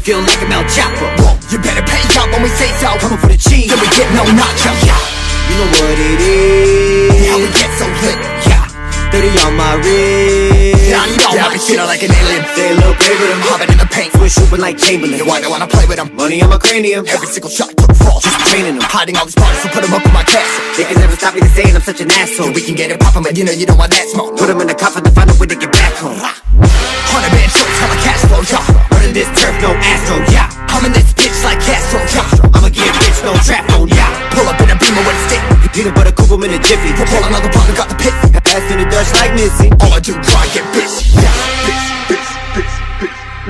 feel like I'm El Chapo. Whoa, you better pay up when we say so. Coming for the cheese, then we get no nacho. Yeah, You know what it is. how we get so lit. Yeah, 30 on my wrist. Yeah, you know I be feeling like an alien. Say a little play with him, Hopping in the paint, switch hooping like Chamberlain. you wanna play with them. Money on my cranium, Every single shot, put a fall. just training them. Hiding all these parts, so put them up in my castle. They can never stop me to saying I'm such an asshole. Yeah, we can get it poppin', but you know want that smoke. Put them in the coffin to find a way to get back home. 100 band shows, hella cash flow, yeah. Running this turf, no Astro, yeah. I'm in this bitch like Castro, yeah. I'ma get rich, no trap on, yeah. Pull up in a Beamer with a stick. Peanut butter coupe 'em in a jiffy. Pull another bottle, got the pit. Ass in the Dutch like Missy. All I do, try get busy. Yeah, busy.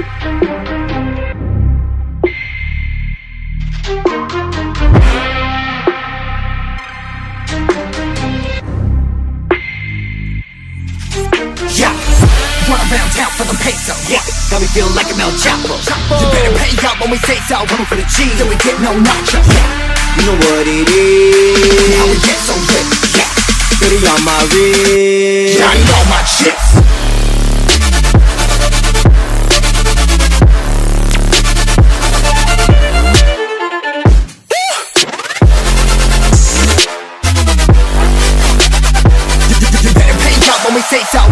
Yeah, run around town for the peso. Yeah, got me feeling like I'm El Chapo. You better pay up when we say so. Coming for the cheese, Then we get no nacho. you know what it is. How we get so lit. Yeah, 30 on my wrist. Yeah, I know my chips. You better pay up when we say so.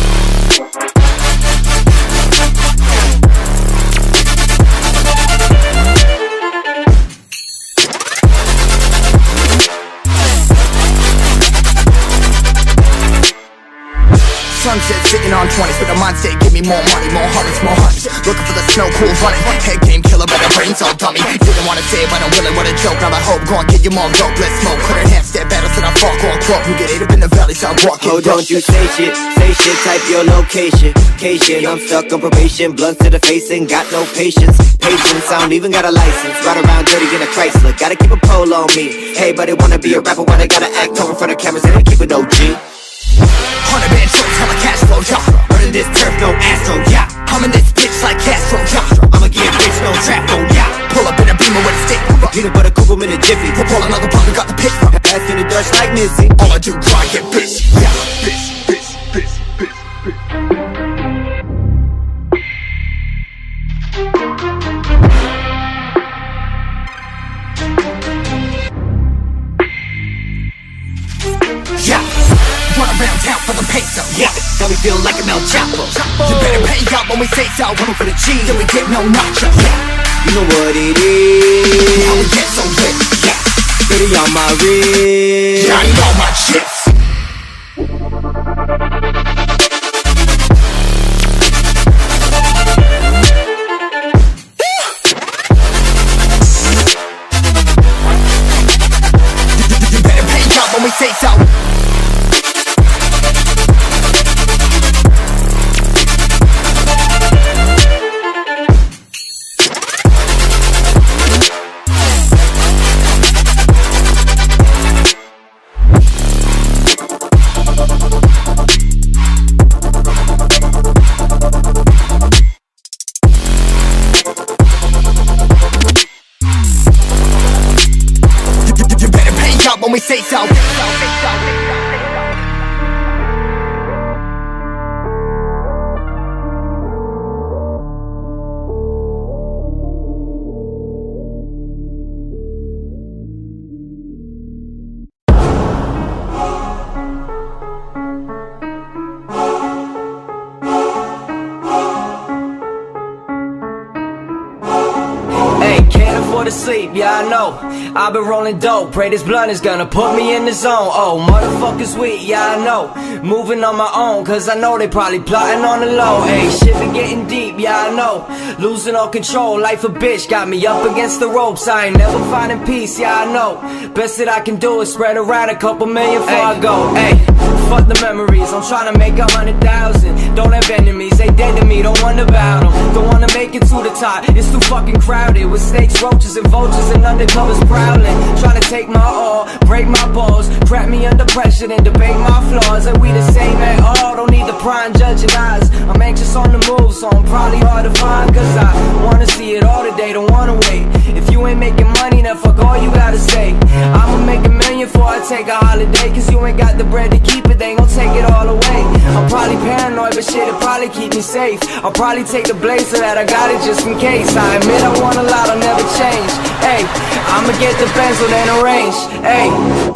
Sunset sitting on 20s, but the mind state give me more money, more hundreds, more hundreds. Looking for the snow, cool running. Head game killer, but the brain's all dummy. Didn't wanna say it, but I'm willing, what a joke. Now I hope, go and get you more dope, let's smoke. Couldn't have step battles that I fuck on quote. You get ate up in the valley, so I walk. Oh, don't you say shit, type your location. I'm stuck on probation, blunt to the face and got no patience. Patience, I don't even got a license. Ride around dirty in a Chrysler, gotta keep a pole on me. Hey, buddy, wanna be a rapper, why they gotta act over in front of cameras and keep it OG? 100 band shows, hella cash flow, yeah. Running this turf, no Astro, yeah. I'm in this bitch like Castro, yeah. I'ma get rich, no trap on, yeah. Pull up in a Beamer with a stick. Peanut butter coupe 'em in a jiffy. Pull another bottle, got the pit. Ass in the Dutch like Missy. All I do, try get busy. Yeah, busy. Yeah, run around town for the peso. Yeah, got me feeling like I'm El Chapo. You better pay up when we say so. Coming for the cheese, Then we get no nacho. you know what it is. How we get so lit. Yeah, 30 on my wrist. Yeah, I know my chips. You better pay up when we say so. You better pay up when we say so. Hey, can't afford to sleep, yeah I know. I've been rolling dope, pray this blunt is gonna put me in the zone. Oh, motherfuckers weak, yeah I know. Moving on my own, cause I know they probably plotting on the low. Hey, shit been getting deep, yeah I know. Losing all control, life a bitch, got me up against the ropes. I ain't never finding peace, yeah I know. Best that I can do is spread around a couple million before I go. Hey, fuck the memories, I'm trying to make 100,000. Don't have enemies, they dead to me, don't wonder about them. Don't wanna make it to the top, it's too fucking crowded with snakes, roaches soldiers and vultures and undercovers prowling, trying to take my all, break my balls, crap me under pressure and debate my flaws. And we the same at all, don't need the prying judging eyes. I'm anxious on the move, so I'm probably hard to find, cause I wanna see it all today, don't wanna wait. If you ain't making money, then fuck all you gotta say. I'ma make $1 million before I take a holiday, cause you ain't got the bread to keep it, they ain't gon' take it all away. I'm probably paranoid, but shit, it'll probably keep me safe. I'll probably take the blade so that I got it just in case. I admit I want a lot, I'll never change. Hey, I'ma get the pencil then arrange. Hey.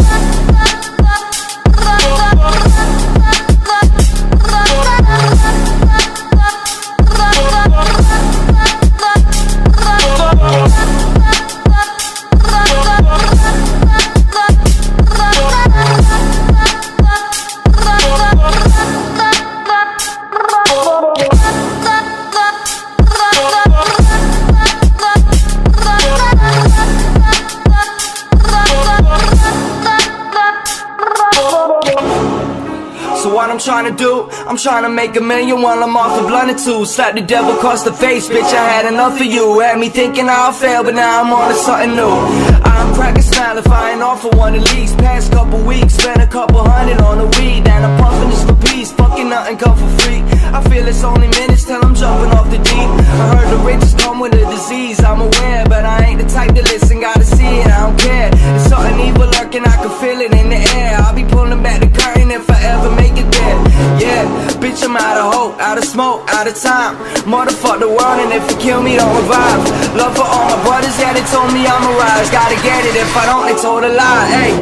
So what I'm trying to do, I'm trying to make $1 million while I'm off a blunt or two. Slap the devil across the face, bitch, I had enough of you. Had me thinking I'll fail, but now I'm on to something new. I'm cracking smile if I ain't off for one of these. Past couple weeks, spent a couple $100 on the weed. And I'm puffing this for peace, fucking nothing come for free. I feel it's only minutes till I'm jumping off the deep. I heard the riches come with a disease, I'm aware, but I ain't the type to listen, gotta see it, I don't care. There's something evil lurking, I can feel it in the air. I'll be pulling back the curtain if I ever make it there. Yeah, bitch, I'm out of hope, out of smoke, out of time. Motherfuck the world, and if you kill me, don't revive. Love for all my brothers, yeah, they told me I'm a rise. Gotta get it, if I don't, they told a lie, hey.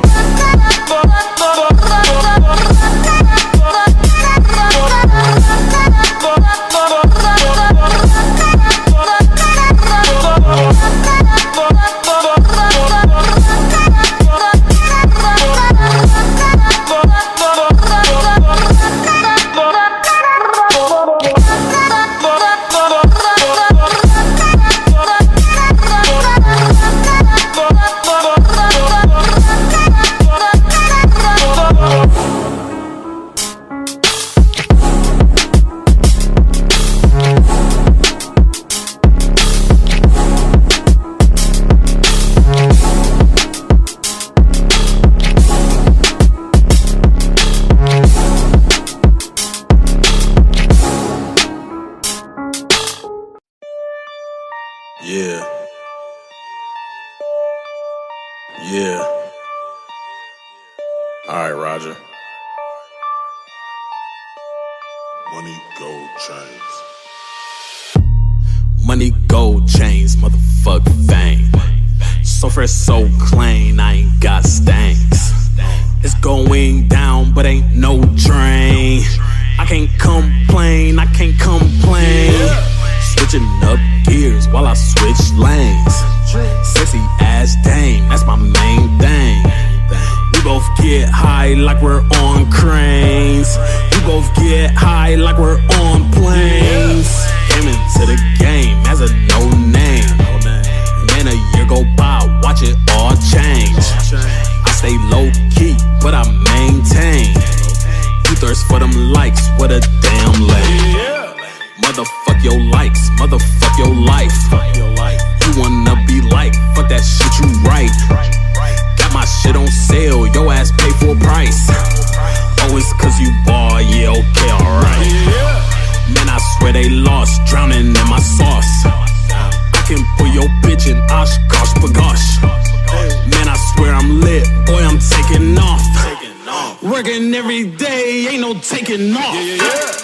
Yeah. Yeah. Alright, Roger. Money, gold chains. Money, gold chains, motherfuck fame. So fresh, so clean, I ain't got stains. It's going down, but ain't no drain. I can't complain, I can't complain. Switching up gears while I switch lanes. Sexy ass dame, that's my main thing. We both get high like we're on cranes. We both get high like we're on planes. Came into the game as a no-name. Man, a year go by, watch it all change. I stay low-key, but I maintain. You thirst for them likes, what a damn lame. Motherfuck your likes, motherfuck your life. You wanna be like, fuck that shit you write. Got my shit on sale, your ass pay full price. Oh, it's cause you ball, yeah, okay, alright. Man, I swear they lost, drowning in my sauce. I can put your bitch in Oshkosh Bagosh. Man, I swear I'm lit, boy, I'm taking off. Working every day, ain't no taking off.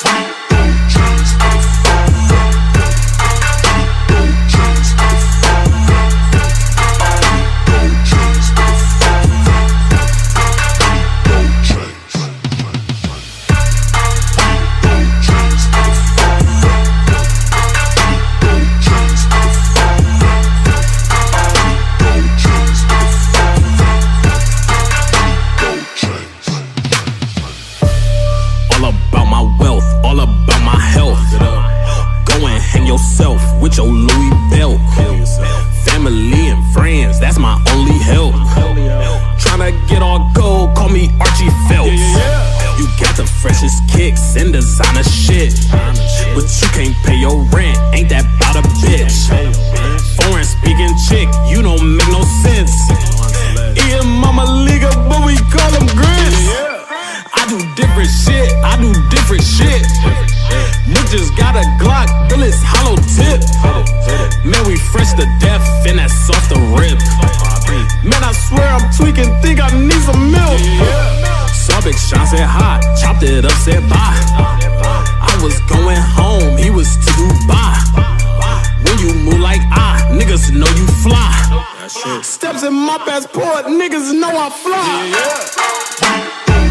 With your Louis belt, family and friends, that's my only help. Tryna get all gold, call me Archie Phelps. You got the freshest kicks and designer shit, but you can't pay your rent, ain't that about a bitch? foreign speaking chick, you don't make no sense. Ian Mama Liga, but we call them grits. I do different shit, I do different shit. Niggas got a Glock, bullets hollow tip. Man, we fresh to death, and that's off the rip. Man, I swear I'm tweaking, think I need some milk. Saw Big Sean said hi, chopped it up, said bye. I was going home, he was to Dubai. When you move like niggas know you fly. Steps in my passport, niggas know I fly.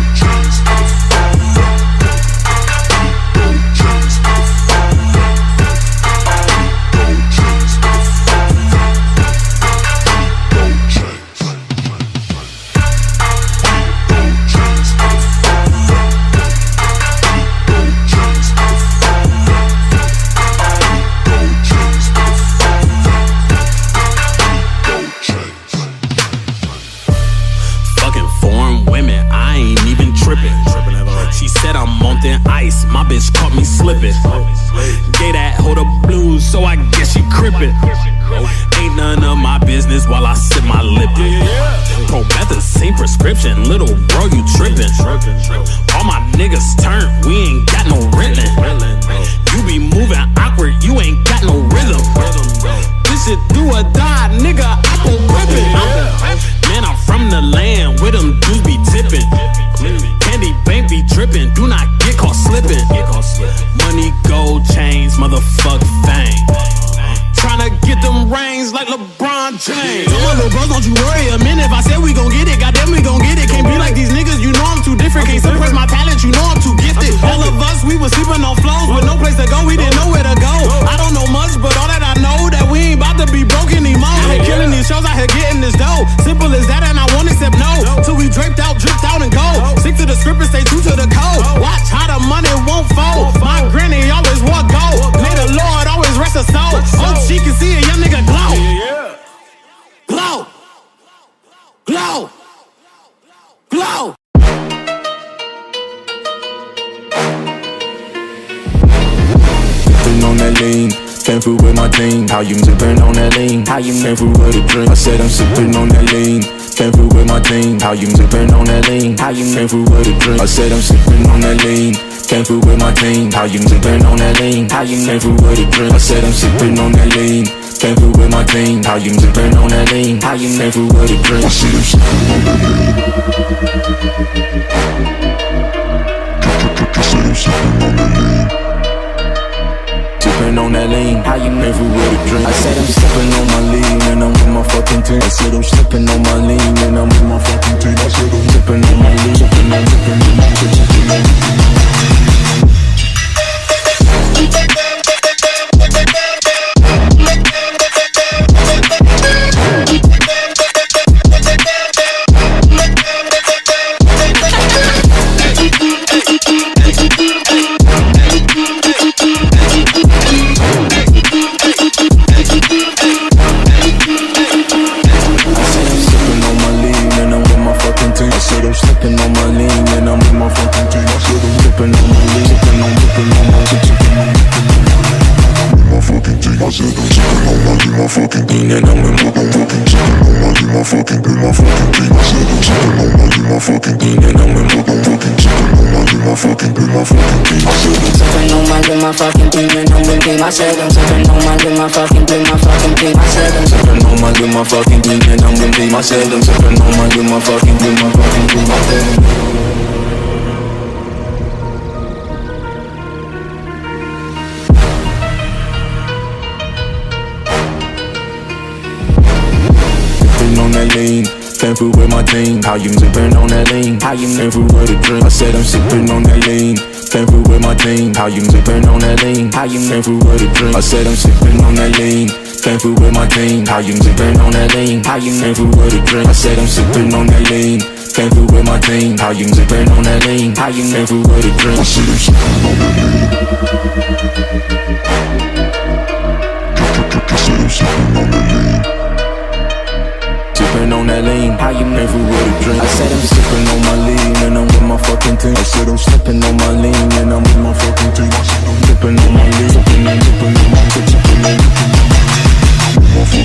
She said I'm on thin ice, my bitch caught me slipping. Gave that hoe the blues, so I guess she crippin'. Ain't none of my business while I sip my lippin'. Promethazine prescription, little bro, you trippin'. All my niggas turn, we ain't got no written. You be moving awkward, you ain't got no rhythm. This shit do or die, nigga, I gon' whip it. Man, I'm from the land where them dudes be tippin'. Candy bank be drippin', do not get caught slippin'. Money, gold chains, motherfuck fame. Tryna get them rings like LeBron James. Tell my little bros, don't you worry a minute. If I said we gon' get it, goddamn we gon' get it. Can't be like these niggas, you know I'm too different. Can't suppress my talent, you know I'm too gifted. All of us, we was sleeping on floors with no place to go, we didn't know where to go. I don't know much, but all that I know, that we ain't about to be broke anymore. They killing these shows, out here getting this dough. Simple as that, and I won't accept no. Till we draped out, dripped out, and go. Stick to the script and stay true to the code. Watch how the money won't fold. My granny always wore gold. May the Lord always rest her soul. Oh, she can see a young nigga glow. Glow. Glow. Glow. On that lean, came through with my team. How you sippin' on that lean? How you came through with a drink? I said I'm sippin' on that lean. Came through with my team. How you sippin' on that lean? How you came through with a drink? I said I'm sippin' on that lean. Came through with my team. How you sippin' on that lean? How you came through with a drink? I said I'm sippin' on that lean. Came through with my team. How you sippin' on that lean? How you came through with a drink? I said I'm sippin' on that lean. I said I'm sippin' on that lean. Sippin' on that lean, how you came through with a drink? I said I'm sippin' on my lean and I'm with my fucking team. I said I'm sippin' on my lean and I'm with my fucking team. I said I'm sippin' on my lean, sippin' on, sippin' on, sippin' on. I said I'm sippin' on my with my fucking team. I said I'm sippin' on my with my fucking team and I'm with team. I said I'm sippin' on my with my fucking team. I said on that lean. Came through with my team. How you sippin' on that lean? How you came through with a drink? I said I'm sippin' on that lean. Came through with my team. How you sippin' on that lean? How you came through with a drink? I said I'm sippin' on that lean. Came through with my team. How you sippin' on that lean? How you came through with a drink? I said I'm sippin' on that lean. Came through with my team. How you sippin' on that lean? How you came through with a drink? I said I'm sippin' on that lean. I said I'm sippin' on that lean. Sippin' on that lean, how you came through with a drink? I said I'm sippin' on my lean and I'm with my fucking team. I said I'm sippin' on my lean and I'm with my fucking team. I said I'm sippin' on my lean, sippin' on, sippin' on, sippin' on, sippin' on, sippin' on.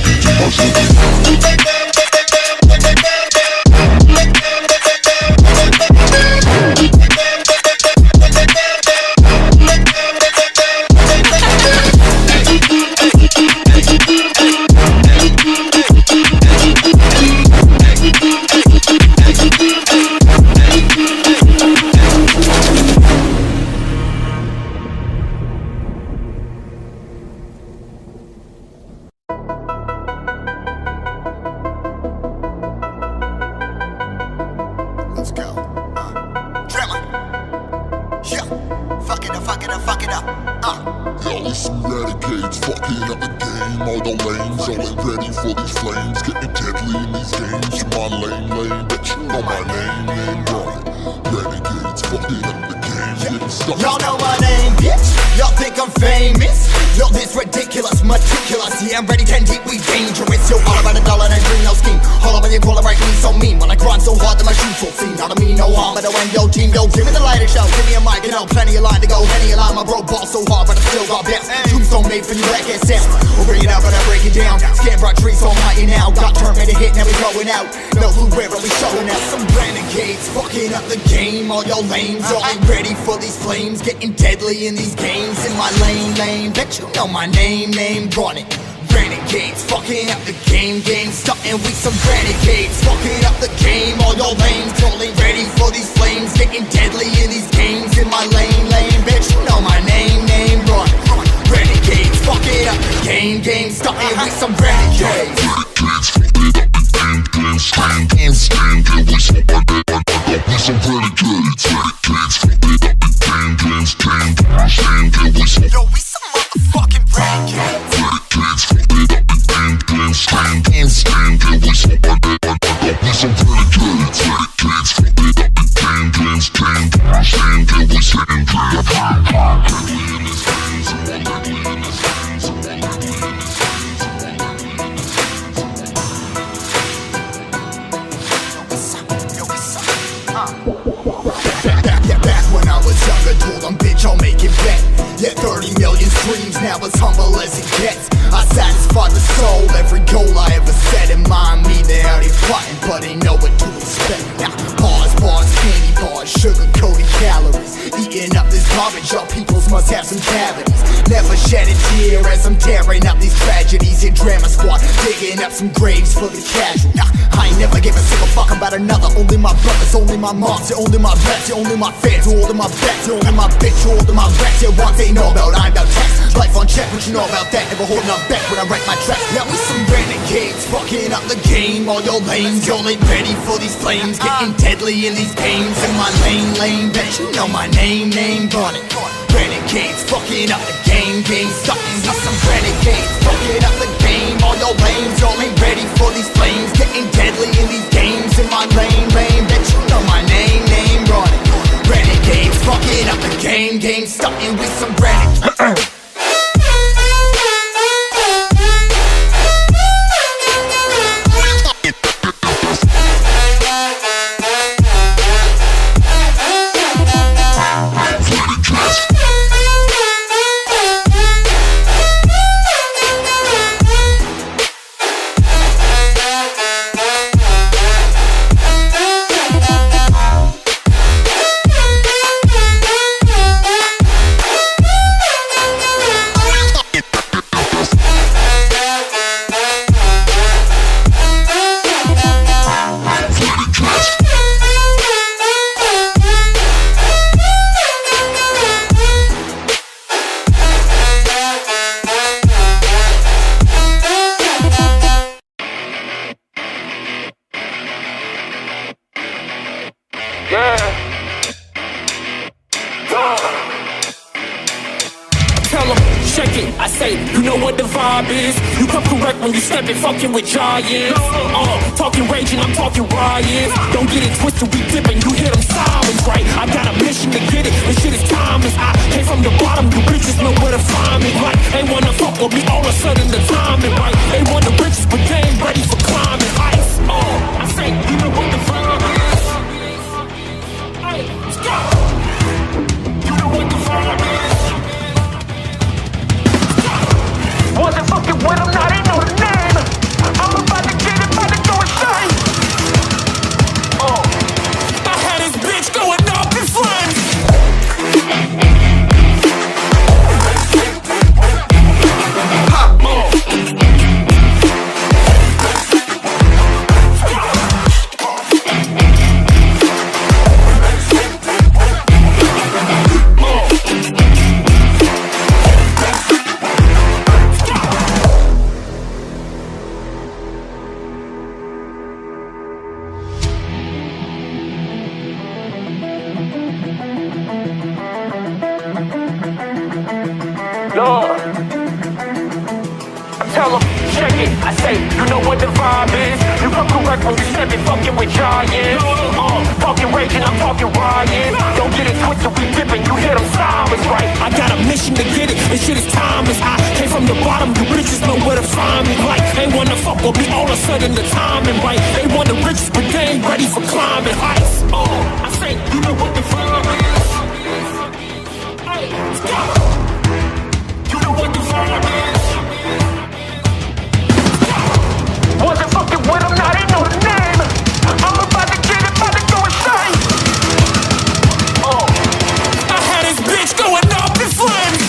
some renegades, fucking up the game. All the lanes, all ain't ready for these flames. Getting deadly in these games. Come on, lame, bet you know my name, wrong. Renegades, fucking up the game. Getting stuck. Y'all know my name, bitch. Y'all think I'm famous. Yo, this ridiculous, meticulous. Yeah, I'm ready, 10 deep, we dangerous. Yo, all about a dollar and I dream no scheme. All about you call it right, me so mean. When I grind so hard that my shoes will seem. Not to me, no harm, but when yo team, yo, give me the lighter show. Give me a mic, you know, plenty of line to go. Any line, my bro ball so hard, but I still got best. Tombstone made for you, black ass sound. We'll bring it out, but I break it down. Scan brought trees so mighty now. Got turned, made a hit, now we going out. No who rarely showing out. Some renegades, fucking up the game. All y'all lames, y'all ain't ready for these flames. Getting deadly in these games. In my lane, bet you know my name, run it. Renegades, fucking up the game, starting with some renegades, fucking up the game. All your lanes, y'all ain't ready for these flames. Getting deadly in these games. In my lane, bitch, you know my name, run it. Renegades, fucking up the game, starting with some renegades. Yo, we some motherfucking renegades. Back when I was younger, told them, bitch, I'll make it back. Yeah, 30 million streams, now as humble as it gets. I satisfy the soul, every goal I ever set in mind. Me, they out here plotting, but they know what to expect. Now, bars, candy bars, sugar-coated calories. Eating up this garbage, y'all peoples must have some cavities. Never shed a tear as I'm tearing up these tragedies. In drama squad, digging up some graves for the casual. I ain't never give a single fuck about another. Only my brothers, only my moms, only my reps, only my fans, only my bets, only my bitch, only my reps. Yeah, one they know about, I'm about tax. Life on check, what you know about that? Never holding up back when I write my tracks. Now we some renegades, fucking up the game. All your lanes, y'all ain't ready for these flames. Getting deadly in these games. In my lane, bet you know my name, run it. Renegades, fucking up the game, starting with some renegades, fucking up the game. All your lanes, y'all ain't ready for these flames. Getting deadly in these games. In my lane, bet you know my name, run it. Renegades, fucking up the game, starting with some renegades. I say, you know what the vibe is. You come correct when you steppin', fucking with giants. Talking rage and I'm talking riots. Don't get it twisted, we dippin', you hear them sirens, right? I got a mission to get it, this shit is timeless. I came from the bottom, you bitches know where to find me, right? They wanna fuck with me, all of a sudden the timing, right? They want the riches, but they ain't ready for climbing heights. I say, you know what the vibe is. Hey, let's go. You know what the vibe is. Wasn't fucking with him, now they know the name. I'm about to get it, about to go insane. I had this bitch going up in flames. Pop, tell them, check it. I say, you know what the vibe is. You come correct when you step it, fucking with giants. Talking raging, I'm talking riots. Don't get it twisted, we dipping, you hear them sirens, right? I got a mission to get it, this shit is timeless. I came from the bottom, you bitches know where to find me. Like, they wanna fuck with me, all of a sudden the timing right. They want the riches, but they ain't ready for climbing heights. I say, you know what the vibe is. Hey, let's go. You know what the vibe is. Wasn't fucking with him, now they know the name. I'm about to get it, about to go insane. I had this bitch going up in flames.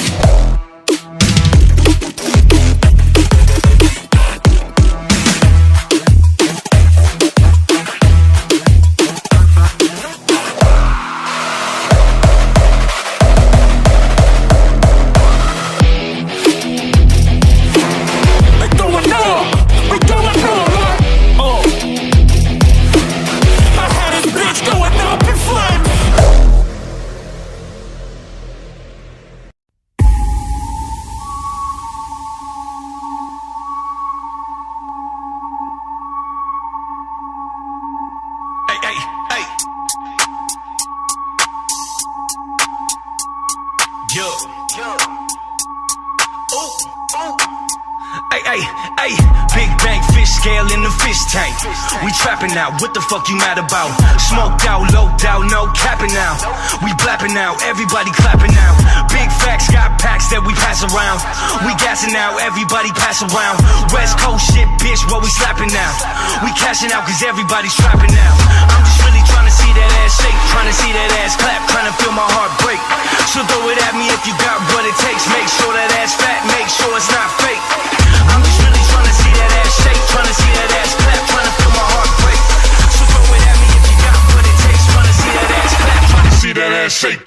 We trapping now, what the fuck you mad about? Smoked out, loped out, no capping now. We blapping now, everybody clapping now. Big facts, got packs that we pass around. We gassing now, everybody pass around. West Coast shit, bitch, what we slapping now? We cashing out cause everybody's trapping now. I'm just really trying to see that ass shake, trying to see that ass clap, trying to feel my heart break. So throw it at me if you got what it takes. Make sure that ass fat, make sure it's not fake. I'm just really trying to see that ass shake, trying to see that ass clap, trying to feel my heart break. So throw it at me if you got what it takes. Trying to see that ass clap, trying to see that ass shake.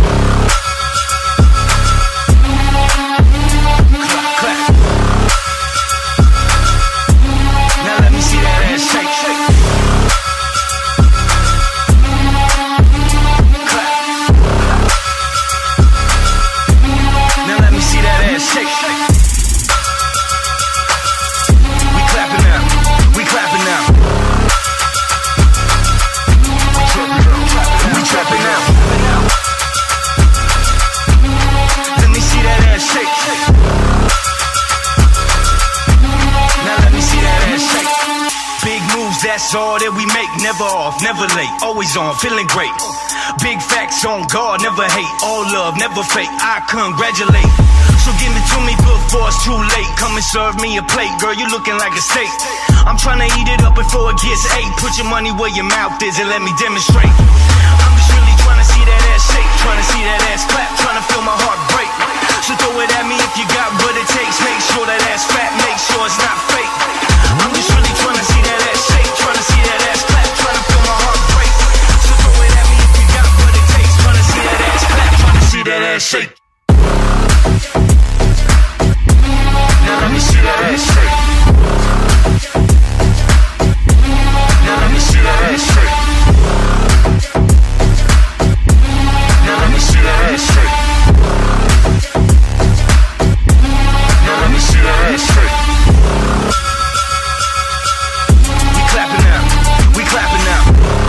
Clap, clap. Now let me see that ass shake, shake. Clap. Now let me see that ass shake, shake. That's all that we make, never off, never late, always on, feeling great. Big facts on guard, never hate, all love, never fake, I congratulate. So give it to me before it's too late. Come and serve me a plate, girl, you looking like a steak. I'm trying to eat it up before it gets ate. Put your money where your mouth is and let me demonstrate. I'm just really trying to see that ass shake, trying to see that ass clap, trying to feel my heart break. So throw it at me if you got what it takes. Make sure that ass fat, make sure it's not fake. I'm just really trying to see that ass shake, trying to see that ass clap, trying to feel my heart break. So throw it at me if you got what it takes. Trying to see that ass clap, trying to see that ass shake. Now let me see that ass shake. Now let me see that ass shake. Now let me see that ass shake. Now let me see that ass shake. We clapping now. We clapping now.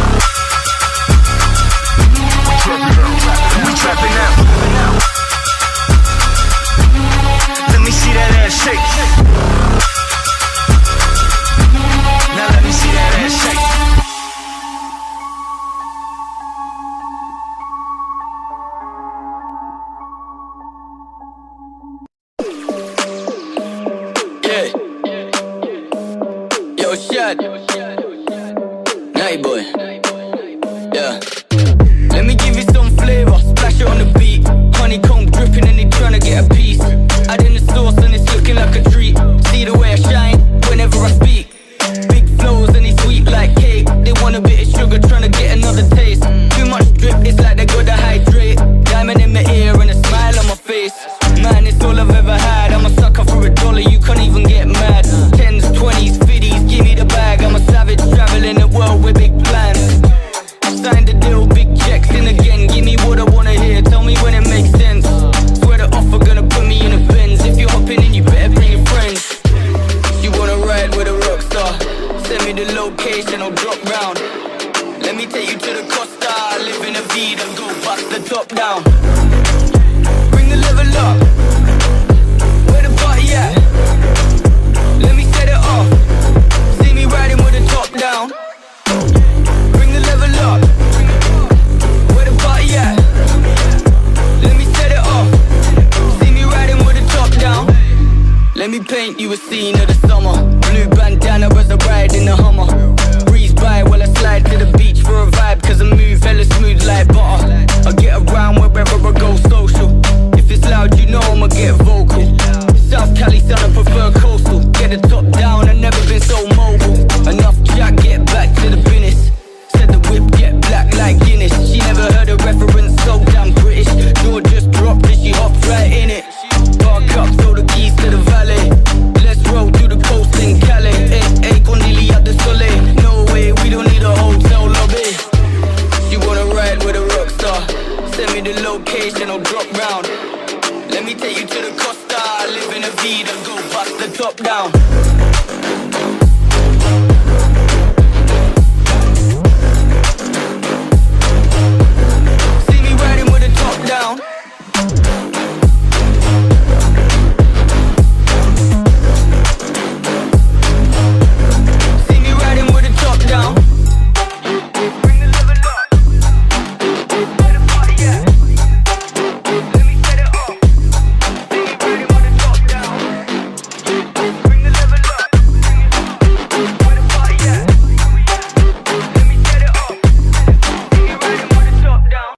We trapping now. Let me see that ass shake. Now let me see that ass shake. Yo, Shad. Night boy. Yeah. Let me give you some flavor. Splash it on the beat. Honeycomb dripping and they tryna get a piece. Add in the sauce and it's looking like a treat. See the way I shine whenever I speak. Big flows and it's sweet like cake. They want a bit of sugar, tryna get another taste. Too much drip, it's like they gotta hydrate. Diamond in my ear and a smile on my face. Man, it's all I've ever had. I'm a sucker for $1, you can't even get mad. 10s, 20s, 50s, give me the bag. I'm a Let me paint you a scene of the summer. Blue bandana as I ride in the Hummer. Breeze by while I slide to the beach for a vibe, cause I move hella smooth like butter. I get around wherever I go social. If it's loud, you know I'ma get vocal. South Cali son, I prefer coastal. Get the top down, I've never been so mobile. Enough jack, get back to the business. Said the whip get black like Guinness. She never heard a reference, so damn British. Door just dropped and she hopped right in it. Park up, throw the keys to the valley. Let's roll through the coast in Cali. Hey, Cornelia de Soleil. No way, we don't need a hotel lobby. She wanna ride with a rock star. Send me the location, I'll drop round. Let me take you to the Costa. I live in a Vida, go bust the top down. See me riding with the top down. See me riding with the top down. Bring the level up. Where the party at? Let me set it up. See me riding with the top down. Bring the level up. Where the party at? Let me set it up. See me riding with the top down.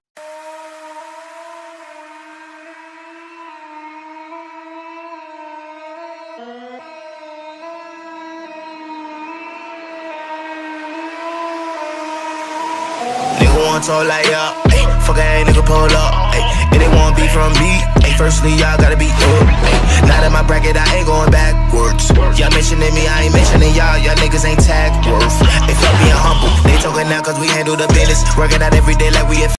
Nigga want talk like y'all, ayy. Fuck a nigga pull up, ayy. If they want beef from me, ayy. Firstly, y'all gotta be up, ayy. Not in my bracket, I ain't going backwards. Y'all mentioning me, I ain't mentioning y'all. Y'all niggas ain't tag worth. They fuck being humble. They talking now cause we handle the business. Working out every day like we